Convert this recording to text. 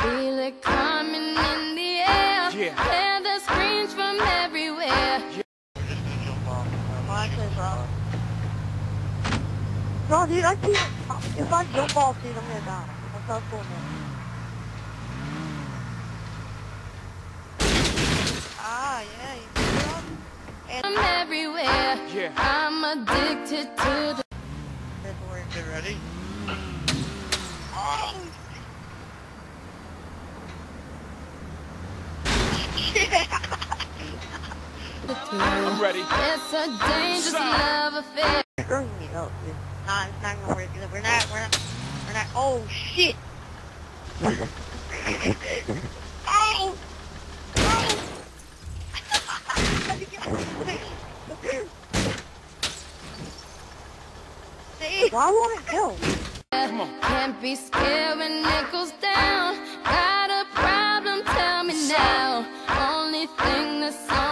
Feel it coming in the air. Hear the screams from everywhere. No, dude, I can't. If I jump off, dude, I'm gonna die. That's how cool, man. Ah, yeah, you From everywhere. I'm addicted to the. Get ready. Oh. I'm ready. It's a dangerous love affair. Screwing me up, dude. Nah, it's not gonna work. We're not. Oh shit! Oh! Oh! Why won't it go? Can't be scared when it goes down. Got a problem? Tell me now. Only thing that's on